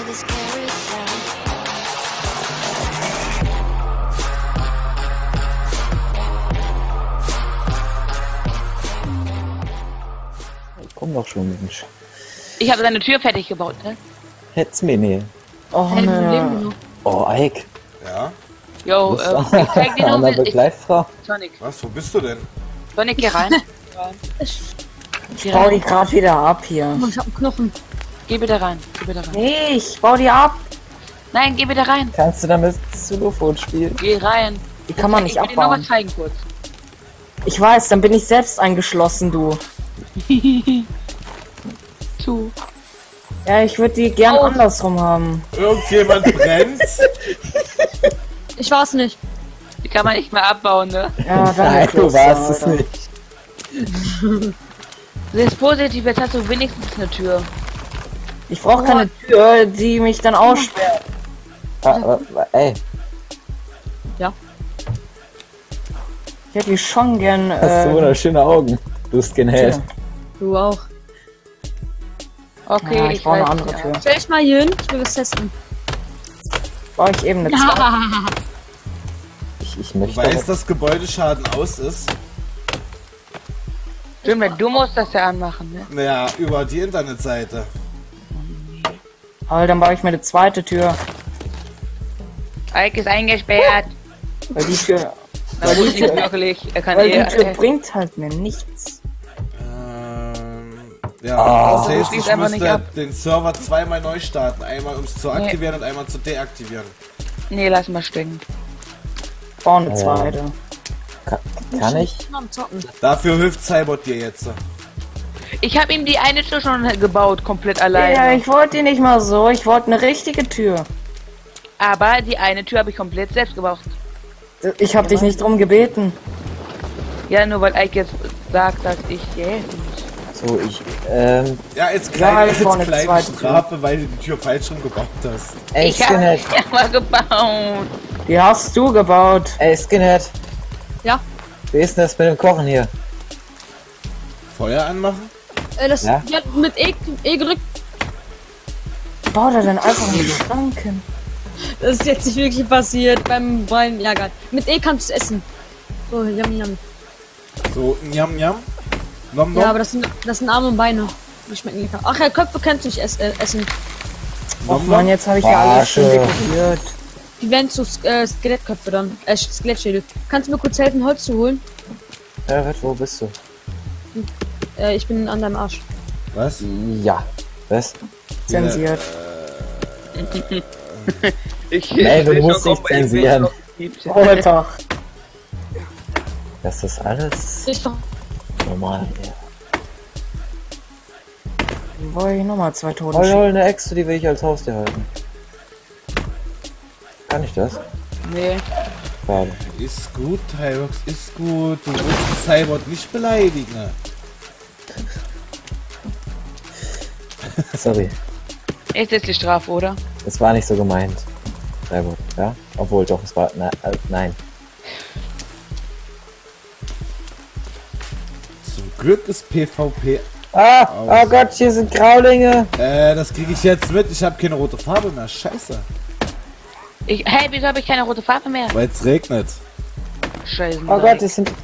Komm doch schon, Mensch. Ich habe seine Tür fertig gebaut, ne? Hätt's mir nicht. Oh, ne. Oh, Ike. Ja? Yo, ich zeig dir nur, wie Begleitfrau. Sonic. Was, wo bist du denn? Sonic, geh rein. Ich baue die gerade wieder ab hier. Ich hab einen Knochen. Geh bitte rein. Geh bitte rein. Nee, ich baue die ab. Nein, geh bitte rein. Kannst du damit Xylophon spielen? Geh rein. Die kann man nicht Ich will dir noch abbauen. was zeigen kurz. Ich weiß, dann bin ich selbst eingeschlossen, du. Zu. Ja, ich würde die gern andersrum haben. Irgendjemand brennt? Ich war's nicht. Die kann man nicht mehr abbauen, ne? Ja, Nein, du warst es nicht. Das ist positiv, jetzt hast du wenigstens eine Tür. Ich brauche keine Tür, die mich dann aussperrt. Ey, Ich hätte die schon gern. hast du wunderschöne Augen. Du Skinhead. Tür. Du auch. Okay, Ja, ich brauche eine andere Tür. Stell dich mal hier hin, ich will was testen. Brauche ich eben eine zweite. Ich Du möchte. weißt, dass Gebäudeschaden aus ist? Stimmt, du musst das ja anmachen, ne? Naja, über die Internetseite. Aber dann baue ich mir eine zweite Tür. Ike ist eingesperrt. Weil die Tür. Na gut, nicht wirklich. Er kann Weil die Tür eh. bringt halt mir nichts. Ja, das heißt, schließt ich einfach nicht müsste ab. den Server zweimal neu starten. Einmal um es zu aktivieren und einmal zu deaktivieren. Nee, lass mal stecken. Baue eine zweite. Kann ich? Am Zocken. Dafür hilft Cybot dir jetzt. Ich habe ihm die eine Tür schon gebaut, komplett alleine. Ja, ich wollte die nicht mal so. Ich wollte eine richtige Tür. Aber die eine Tür habe ich komplett selbst gebaut. Ich habe dich nicht drum gebeten. Ja, nur weil Ike jetzt sagt, dass ich helfen muss. So, ich, Ja, als Ja, kleine, ich baue eine kleine zweite Strafe, weil du die Tür falsch rum gebaut hast. ey, Ich habe Skinhead. ja mal gebaut. Die hast du gebaut. Ey, Skinhead. Ja. Wie ist denn das mit dem Kochen hier? Feuer anmachen? Das Ja? die hat mit E gerückt. Bau da dann einfach einen Schranken. Das ist jetzt nicht wirklich passiert beim Wein. Ja, geil. Mit E kannst du es essen. So, yum, yum. So, njam njam. Nom nom. Ja, aber das sind Arme und Beine. Die schmecken lecker. Ach ja, Köpfe kannst du nicht essen. Oh nom, Mann, nom. jetzt habe ich ja alles schon dekoriert. Die werden zu Skelettköpfe dann. Skelettschädel. Kannst du mir kurz helfen, Holz zu holen? Wo bist du? Ich bin an deinem Arsch. Was? Ja. Was? Zensiert. Ey, du musst nicht zensieren. Oh, Alter. Das ist alles Ich doch. normal. Ja. Boah, ich nochmal 2 Tote. Hol eine Echse, die will ich als Haustier halten. Kann ich das? Nee. Schade. Ist gut, Tyrox, ist gut. Du musst Cybot nicht beleidigen. Sorry. Ist jetzt die Strafe, oder? Das war nicht so gemeint. Sehr gut, ja? Obwohl, doch, es war... nein. Zum Glück ist PvP. Oh Gott, hier sind Graulinge. Das kriege ich jetzt mit. Ich habe keine rote Farbe mehr. Scheiße. Hey, wieso habe ich keine rote Farbe mehr? Weil es regnet. Scheiße. Oh Gott, es sind...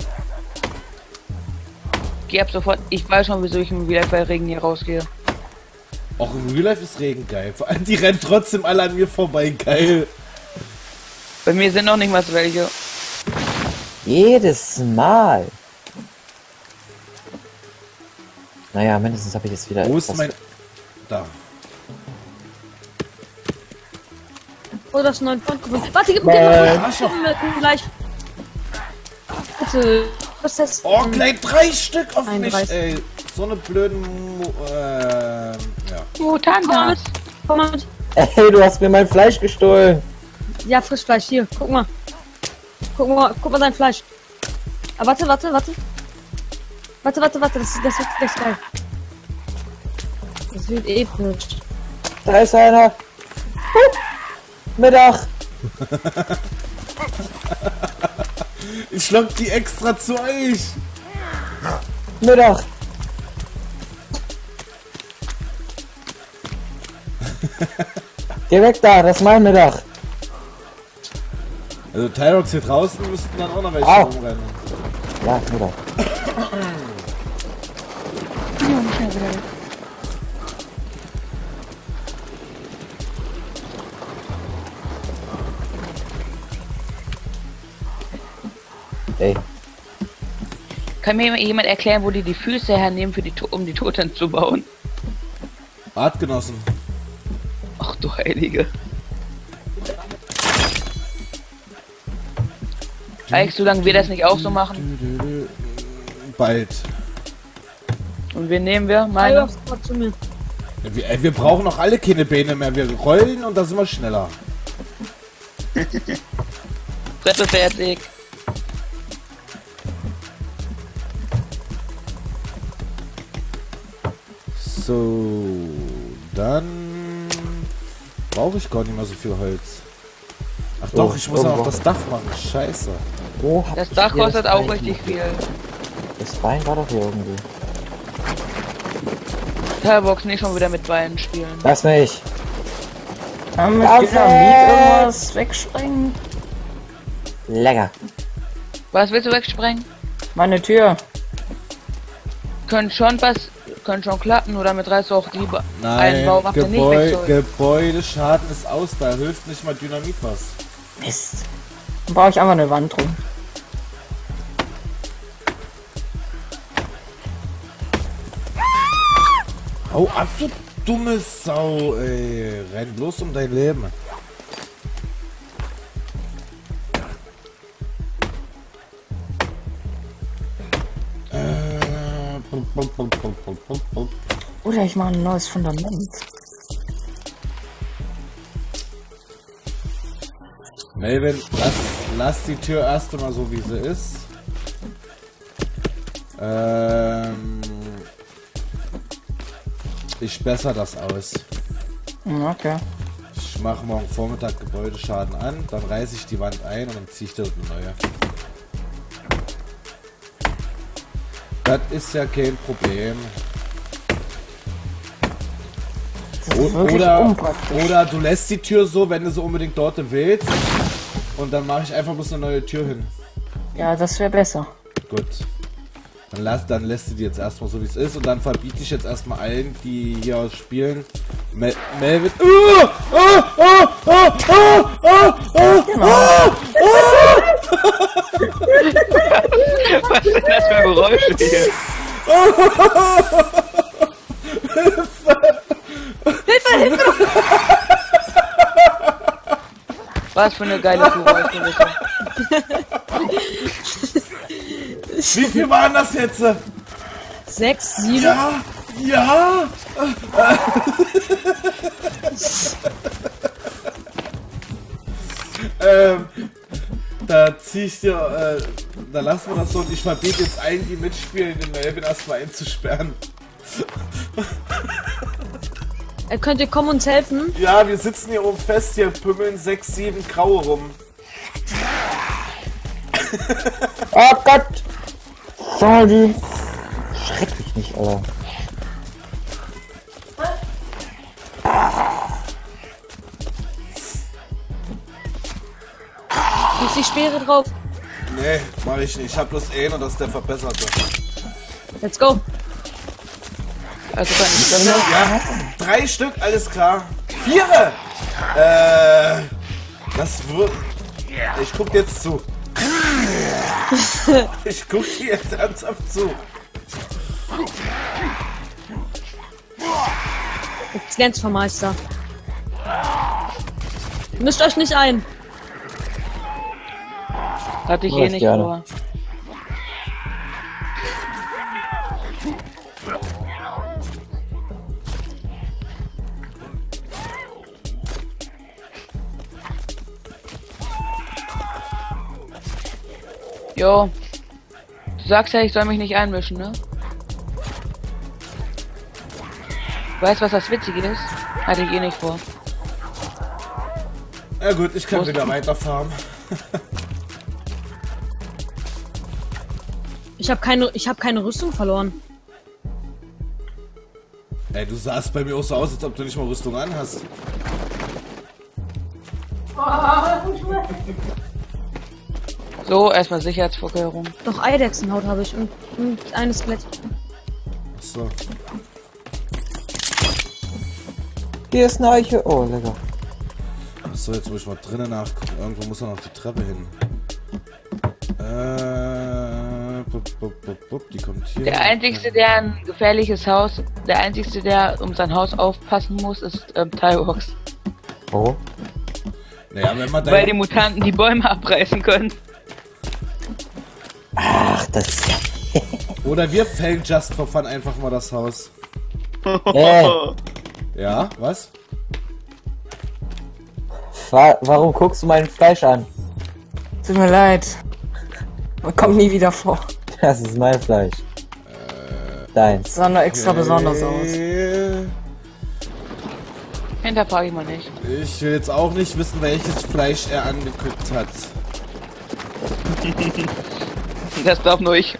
Geh ab sofort. Ich weiß schon, wieso ich im Wiederfall bei Regen hier rausgehe. Auch im Real Life ist Regen geil. Vor allem die rennen trotzdem alle an mir vorbei. Geil. Bei mir sind noch nicht mal so welche. Jedes Mal. Naja, mindestens habe ich jetzt wieder... Wo ist etwas- mein... Da. Oh, das ist ein neuer Freund gefunden. Warte, gib mir Arschloch. gleich. Bitte. Was ist das? Oh, gleich 3 Stück auf mich, 31. ey. So eine blöden... ja. Mutanten. Komm mal mit. Ey, du hast mir mein Fleisch gestohlen. Ja, Frischfleisch, hier, guck mal. Guck mal dein Fleisch. Ah, warte. Warte, das wird echt geil. Das wird episch. Da ist einer. Mittag. Ich lock die extra zu euch. Mittag. Geh weg da, das ist mein Mittag. Also Tyrox hier draußen müssten dann auch noch welche Au. rumrennen. Ja, Mittag. Ey, Kann mir jemand erklären, wo die Füße hernehmen, um die Toten zu bauen? Artgenossen. Ach du Heilige. Eigentlich, solange wir das nicht auch so machen. Bald. Und wen nehmen wir? Meine? Tyrox, komm zu mir. Wir brauchen noch alle keine Beine mehr. Wir rollen und da sind wir schneller. Treppe fertig. So, dann brauche ich gar nicht mehr so viel Holz. Ach Oh, doch, ich muss ja noch irgendwo. das Dach machen. Scheiße. wo hab Das ich Dach hier kostet das auch Bein? richtig viel. Das Bein war doch hier irgendwie. Talbox nicht schon wieder mit Beinen spielen. Lass mich. Kann mit Lass Dynamit es! irgendwas wegsprengen? Lecker. Was willst du wegsprengen? Meine Tür. Können schon klappen, nur damit reißt du auch die Nein, einen Bau macht er nicht weg soll. Gebäudeschaden ist aus. Da hilft nicht mal Dynamit was. Mist. Dann brauche ich einfach eine Wand rum. Hau ab, du dumme Sau, ey. Renn bloß um dein Leben. Oder ich mache ein neues Fundament. Melvin, lass die Tür erst einmal so wie sie ist. Ich besser das aus. Okay. Ich mache morgen Vormittag Gebäudeschaden an, dann reiße ich die Wand ein und dann ziehe ich dort eine neue. Das ist ja kein Problem. Das ist wirklich unpraktisch. Oder du lässt die Tür so, wenn du so unbedingt dort willst. Und dann mache ich einfach bloß eine neue Tür hin. Ja, das wäre besser. Gut. Dann lässt du die jetzt erstmal so wie es ist und dann verbiete ich jetzt erstmal allen, die hier spielen. Melvin. Was sind das für Geräusche hier? Was für eine geile Geräusche. Wie viel waren das jetzt? 6, 7. Ja! Ja! Da zieh ich dir, da lassen wir das so und ich verbiete jetzt allen, die mitspielen, den Melvin erstmal einzusperren. Könnt ihr kommen uns helfen? Ja, wir sitzen hier oben fest, hier pümmeln 6, 7 Graue rum. Oh Gott! Sorry. Schreck mich nicht, Alter. Ist die Speere drauf? Nee, mach ich nicht. Ich hab bloß einen und das ist der verbesserte. Let's go. Also kann ich das noch. Ja, 3 Stück, alles klar. 4! Das wird... Ich guck jetzt zu. Ich guck dir jetzt ernsthaft zu. Jetzt glänzt vom Meister. Mischt euch nicht ein. Hatte ich Mach eh ich nicht gerne. vor. Jo. Du sagst ja, ich soll mich nicht einmischen, ne? Weißt du, was das Witzige ist? Hatte ich eh nicht vor. Ja gut, ich kann Wo ist wieder die? weiterfahren. Ich hab keine Rüstung verloren. Ey, du sahst bei mir auch so aus, als ob du nicht mal Rüstung an hast. So, erstmal Sicherheitsvorkehrungen. Doch Eidechsenhaut habe ich und eine Skelett. Achso. Hier ist eine Eiche. Oh, lecker. Achso, jetzt muss ich mal drinnen nachgucken. Irgendwo muss er noch die Treppe hin. Die kommt hier. Der Einzige, der ein gefährliches Haus, der Einzige, der um sein Haus aufpassen muss, ist Tyrox. Oh. Naja, wenn man Weil die Mutanten die Bäume abreißen können. Ach, das. Oder wir fällen just for fun einfach mal das Haus. Ja, was? Warum guckst du mein Fleisch an? Tut mir leid. Man kommt nie wieder vor. Das ist mein Fleisch. Deins. Sah nur extra besonders aus. Hinterfrage ich mal nicht. Ich will jetzt auch nicht wissen, welches Fleisch er angekündigt hat. Das darf nur ich.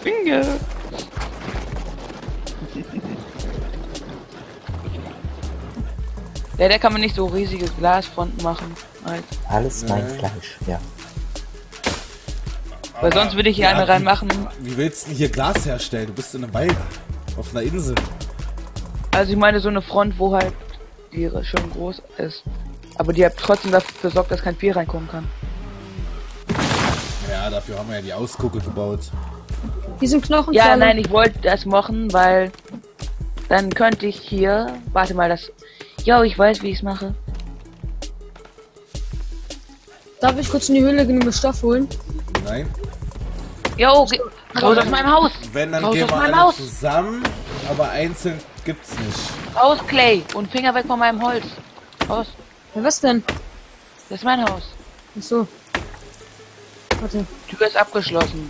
Ja, der kann man nicht so riesige Glasfronten machen. Halt. Alles mein Fleisch, ja. Weil sonst würde ich hier eine reinmachen. Wie willst du denn hier Glas herstellen? Du bist in einem Wald. Auf einer Insel. Also ich meine so eine Front, wo halt die schön groß ist. Aber die hat trotzdem dafür gesorgt, dass kein Vieh reinkommen kann. Ja, dafür haben wir ja die Ausgucke gebaut. Die sind Knochen. Ja, nein, ich wollte das machen, weil dann könnte ich hier. Warte mal, das. Jo, ich weiß, wie ich es mache. Darf ich kurz in die Höhle genug Stoff holen? Nein. Jo, raus aus meinem Haus! Wenn, dann Raus gehen aus wir meinem alle Haus! zusammen, aber einzeln gibt's nicht. Raus, Clay! Und Finger weg von meinem Holz! Raus! Ja, was denn? Das ist mein Haus. Ach so. Warte. Tür ist abgeschlossen.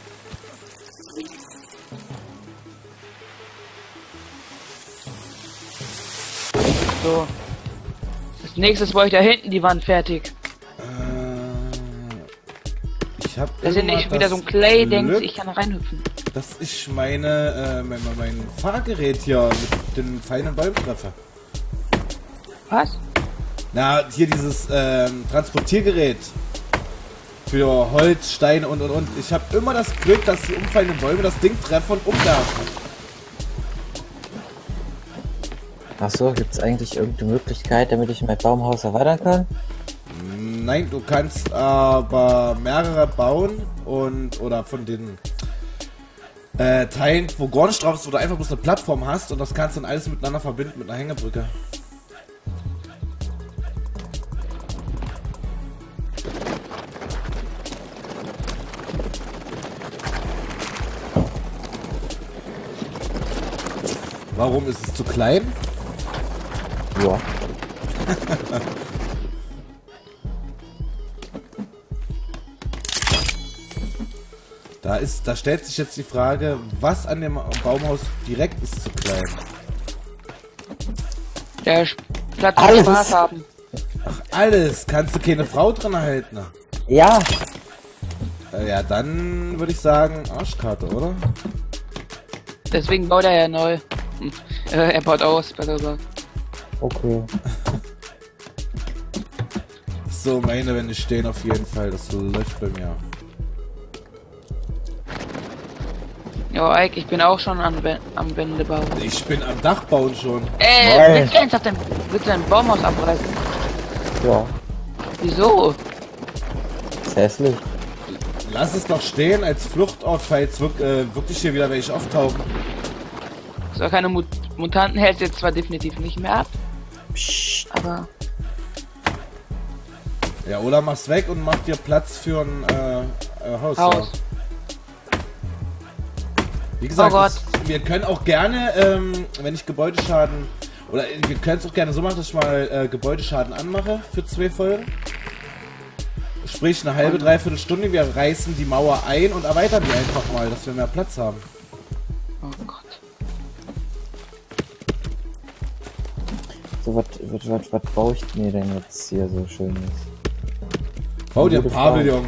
So. Als nächstes brauche ich da hinten die Wand fertig. Ich hab Das ist nicht wieder so ein Clay-Dings, ich kann reinhüpfen. dass ich mein Fahrgerät hier mit den feinen Bäumen treffe. Was? Na, hier dieses Transportiergerät für Holz, Steine und. Ich habe immer das Glück, dass die umfallenden Bäume das Ding treffen und umwerfen. Achso, gibt es eigentlich irgendeine Möglichkeit, damit ich mein Baumhaus erweitern kann? Nein, du kannst aber mehrere bauen und oder von den Teilen, wo gar nicht drauf ist, wo du einfach bloß eine Plattform hast und das kannst du dann alles miteinander verbinden mit einer Hängebrücke. Warum ist es zu klein? Ja. Da stellt sich jetzt die Frage, was an dem Baumhaus direkt ist zu klein. Der Platz zum Alles. Spaß haben. Alles, kannst du keine Frau drin halten? Ja. Ja, dann würde ich sagen Arschkarte, oder? Deswegen baut er ja neu. Er baut aus, besser gesagt. Okay. So, meine Wände stehen auf jeden Fall, das läuft bei mir. Jo, Ike, ich bin auch schon am Wände bauen. Ich bin am Dach bauen schon. Nein. Willst du ernsthaft willst du dein Baumhaus abreißen? Ja. Wieso? Ist hässlich. Lass es doch stehen als Fluchtort, falls wirklich hier wieder welche auftauchen. So, keine Mutanten hält jetzt zwar definitiv nicht mehr ab, Psst. aber Ja, oder mach's weg und mach dir Platz für ein Haus. Haus. Ja. Wie gesagt, Oh Gott. wir können auch gerne, wenn ich Gebäudeschaden... Oder wir können es auch gerne so machen, dass ich mal Gebäudeschaden anmache für 2 Folgen. Sprich, eine halbe, dreiviertel Stunde. Wir reißen die Mauer ein und erweitern die einfach mal, dass wir mehr Platz haben. oh Gott. So, was baue ich mir denn jetzt hier so schönes? Bau dir ein Gute Frage. Pavillon.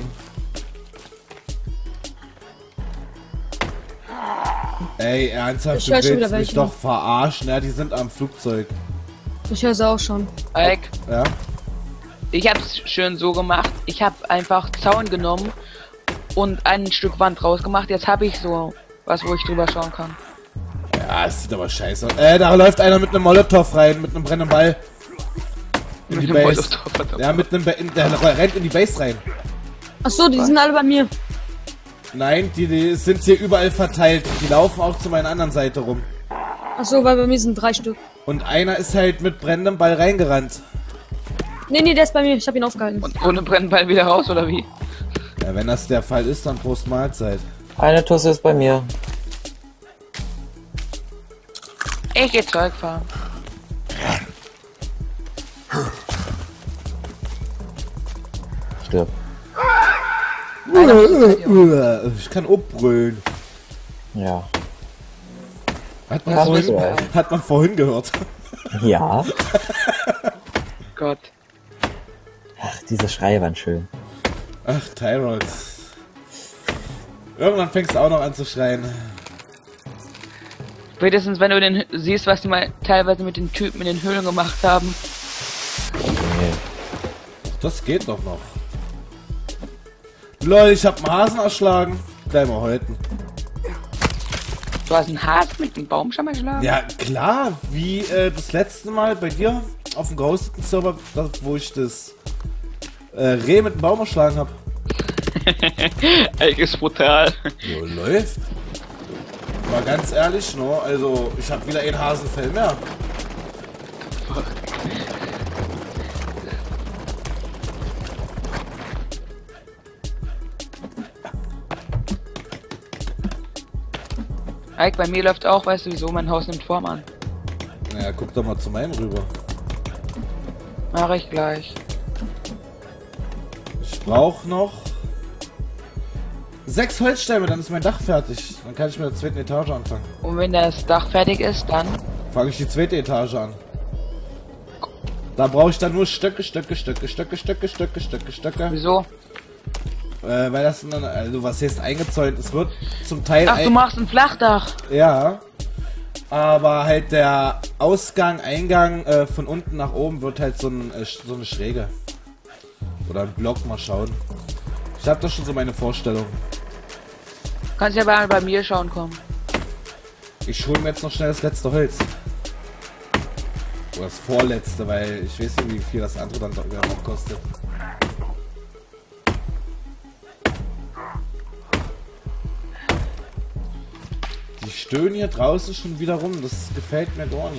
Ey, ernsthaft, Ich du höre schon willst wieder mich welche. doch verarschen. Ja, die sind am Flugzeug. Ich höre sie auch schon. Ike, Ja? Ich hab's schön so gemacht. Ich habe einfach Zaun genommen und ein Stück Wand rausgemacht. Jetzt habe ich so was, wo ich drüber schauen kann. Ja, es sieht aber scheiße aus. Da läuft einer mit einem Molotow rein, mit einem brennenden Ball. In die Mit dem Base. Molotow, verdammt. Ja, mit einem der rennt in die Base rein. Achso, die sind alle bei mir. Nein, die sind hier überall verteilt. Die laufen auch zu meiner anderen Seite rum. Achso, weil bei mir sind 3 Stück. Und einer ist halt mit brennendem Ball reingerannt. Nee, der ist bei mir. Ich habe ihn aufgehalten. Und ohne Brennball wieder raus, oder wie? Ja, wenn das der Fall ist, dann Prost Mahlzeit. Eine Tusse ist bei mir. Ich geh Zeug fahren. Stirb. Ich kann obbrüllen. Ja. Hat Kann man, ich so. hat man vorhin gehört. Ja. Gott. Ach, diese Schreie waren schön. Ach, Tyrox. Irgendwann fängst du auch noch an zu schreien. Spätestens wenn du den siehst, was die mal teilweise mit den Typen in den Höhlen gemacht haben. Nee. Das geht doch noch. Lol, ich hab einen Hasen erschlagen. Gleich mal häuten. Du hast einen Hasen mit einem Baumstamm erschlagen? Ja, klar, wie das letzte Mal bei dir auf dem gehosteten Server, wo ich das Reh mit dem Baum erschlagen hab. Ey, ist brutal. Jo, läuft. Mal ganz ehrlich, no, also ich hab wieder ein Hasenfell mehr. Ike, bei mir läuft auch, weißt du wieso, mein Haus nimmt Form an. Naja, guck doch mal zu meinem rüber. Mach ich gleich. Ich brauche noch 6 Holzstämme, dann ist mein Dach fertig. Dann kann ich mit der zweiten Etage anfangen. Und wenn das Dach fertig ist, dann... Fange ich die zweite Etage an. Da brauche ich dann nur Stöcke. Wieso? Weil das dann, also was heißt eingezäunt, es wird zum Teil... Ach, du machst ein Flachdach. Ja. Aber halt der Ausgang, Eingang von unten nach oben wird halt so eine Schräge. Oder ein Block, mal schauen. Ich habe da schon so meine Vorstellung. Kannst ja bei mir schauen kommen. Ich hole mir jetzt noch schnell das letzte Holz. Oder das vorletzte, weil ich weiß nicht, wie viel das andere dann noch kostet. Die stöhnen hier draußen schon wieder rum, das gefällt mir gar nicht.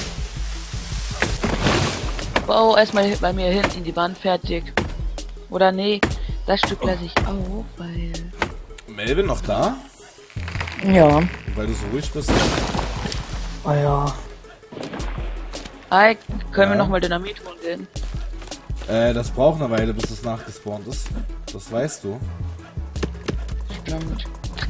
Bau erstmal bei mir hinten die Wand fertig. Oder nee, das Stück lasse ich auf, weil... Melvin noch da? Ja. Weil du so ruhig bist. Oh ja. Ike, können wir Ja. noch mal Dynamit holen gehen? Das braucht eine Weile, bis es nachgespawnt ist. Das weißt du. Stimmt.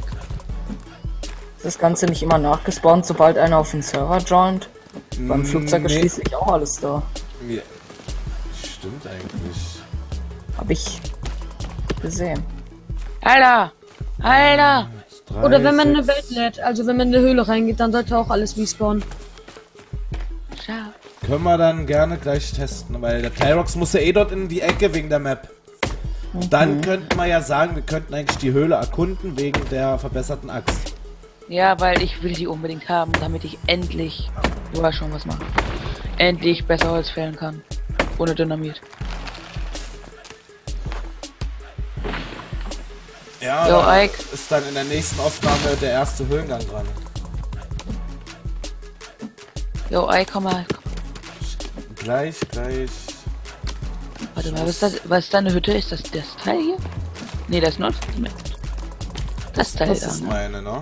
Das Ganze nicht immer nachgespawnt, sobald einer auf den Server joint. Beim Flugzeug ist Nee. schließlich auch alles da. Ja. Stimmt eigentlich. Hab ich gesehen. Alter! Alter! Oder wenn man eine Welt lädt, also wenn man in eine Höhle reingeht, dann sollte auch alles respawnen. Schau. Können wir dann gerne gleich testen, weil der Tyrox muss ja eh dort in die Ecke wegen der Map. Dann könnten wir ja sagen, wir könnten eigentlich die Höhle erkunden wegen der verbesserten Axt. Ja, weil ich will die unbedingt haben, damit ich endlich... Du hast schon was machen. Endlich besser Holz fällen kann. Ohne Dynamit. Ja, Jo, da Ike. ist dann in der nächsten Aufnahme der erste Höhlengang dran. Jo, Ike, komm mal. Gleich. Warte mal, was ist deine Hütte? Ist das Teil hier? Nee, das ist noch mit. Das Teil Das da, ist ne? meine, ne?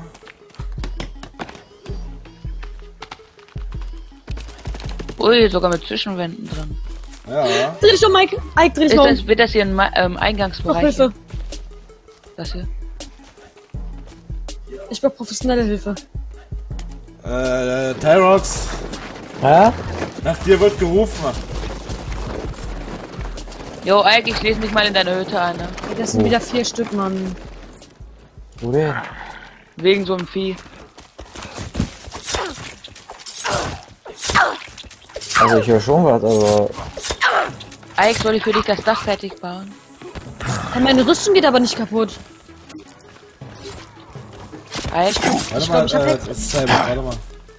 Ui, sogar mit Zwischenwänden drin. Ja. Dreh dich um, Mike. Ike, dreh dich um. Wird das hier ein Noch Eingangsbereich? Hilfe. Das hier? Ich brauche professionelle Hilfe. Tyrox, Ja? nach dir wird gerufen. Jo, Ike, ich lese mich mal in deine Hütte ein, ne? Das sind wieder 4 Stück, Mann. Wo denn? Wegen so einem Vieh. Also ich höre schon was, aber Ike, soll ich für dich das Dach fertig bauen? Meine Rüstung geht aber nicht kaputt. Ike, Warte Ich mal, glaub, ich hab das ist selber, warte mal.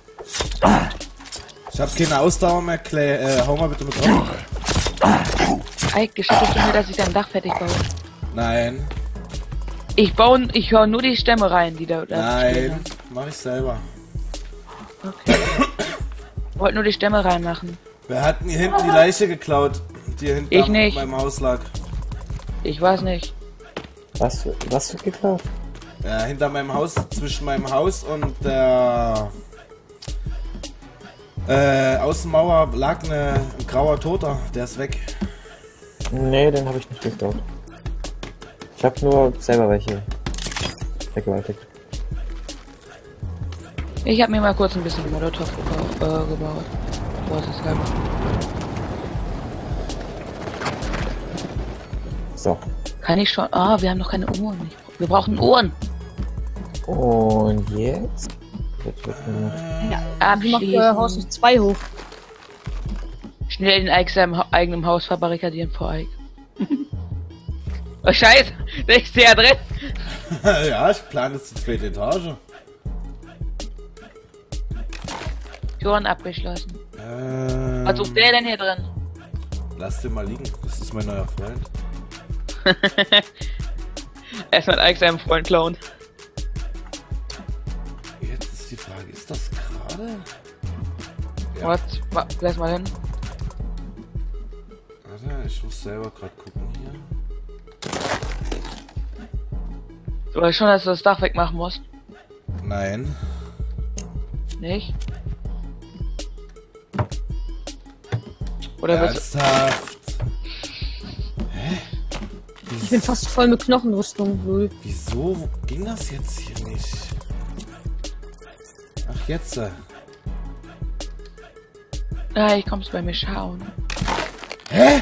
Ich hab keine Ausdauer mehr, Clay. Hau mal bitte mit drauf. Ike, gestattest du mir, dass ich dein Dach fertig baue? Nein, Ich hau nur die Stämme rein, die da stehen. nein, mach ich selber. Okay. Ich wollte nur die Stämme reinmachen. Wer hat denn hier hinten die Leiche geklaut, die hier hinten Ich nicht. meinem Haus lag? Ich weiß nicht. Was wird geklaut? Ja, hinter meinem Haus, zwischen meinem Haus und der Außenmauer lag ein grauer Toter, der ist weg. Nee, den habe ich nicht geklaut. Ich habe nur selber welche vergewaltigt. Ich habe mir mal kurz ein bisschen Molotov gebaut. Vorsichtshalber. So. Kann ich schon? Ah, wir haben noch keine Uhren. Wir brauchen Uhren. Und jetzt? Jetzt wird Wie macht euer Haus Abschließen. nicht 2 hoch? Schnell in Ike seinem eigenen Haus verbarrikadieren vor Ike. Oh Scheiße, der ist ja drin. Ja, ich plane jetzt die 2. Etage. Türen abgeschlossen. Was sucht der denn hier drin? Lass den mal liegen, das ist mein neuer Freund. Erstmal Ike seinem Freund klauen. Jetzt ist die Frage, ist das gerade? Ja. Was? Lass mal hin. Warte, ich muss selber gerade gucken hier. Du weißt schon, dass du das Dach wegmachen musst. Nein. Nicht? Oder willst Ernsthaft? Ich bin fast voll mit Knochenrüstung, Lul. Wieso ging das jetzt hier nicht? Ach, jetzt. Ja, ich komm's bei mir schauen. Hä?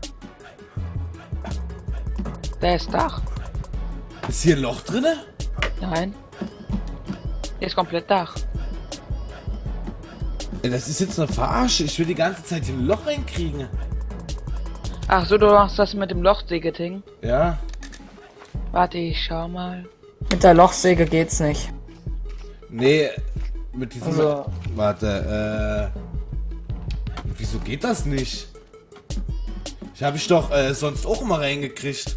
Da ist Dach. Ist hier ein Loch drinne? Nein. Hier ist komplett Dach. Ey, das ist jetzt eine Verarsche. Ich will die ganze Zeit hier ein Loch reinkriegen. Ach so, du machst das mit dem Lochsägeting. Ja. Warte, ich schau mal. Mit der Lochsäge geht's nicht. Nee, mit diesem... Also- Warte, wieso geht das nicht? Ich habe ich doch sonst auch immer reingekriegt.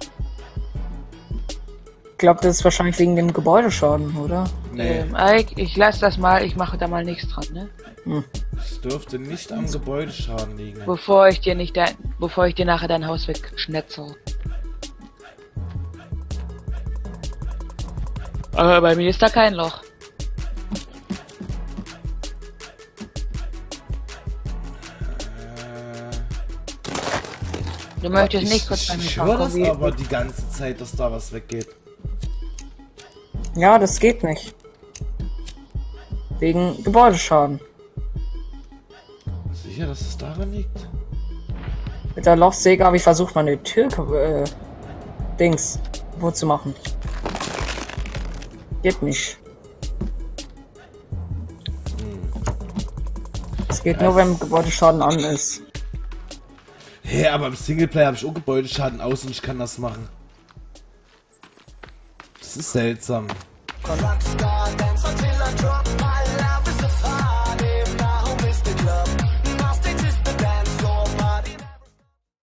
Ich glaube, das ist wahrscheinlich wegen dem Gebäudeschaden, oder? Nee, Ike, ich lass das mal, ich mache da mal nichts dran, ne? es dürfte nicht am Gebäudeschaden liegen. Bevor ich dir nachher dein Haus wegschnetzel. Aber bei mir ist da kein Loch. Du möchtest nicht kurz bei mir Ich schauen, höre komm, das wie- aber die ganze Zeit, dass da was weggeht. Ja, das geht nicht. Wegen Gebäudeschaden. Sicher, dass es daran liegt? Mit der Lochsäge habe ich versucht, meine Tür Dings kaputt zu machen. Geht nicht. Es geht nur, wenn Gebäudeschaden an ist. Hä, aber im Singleplayer habe ich auch Gebäudeschaden aus und ich kann das machen. Das ist seltsam. Rockstar, dance until I drop my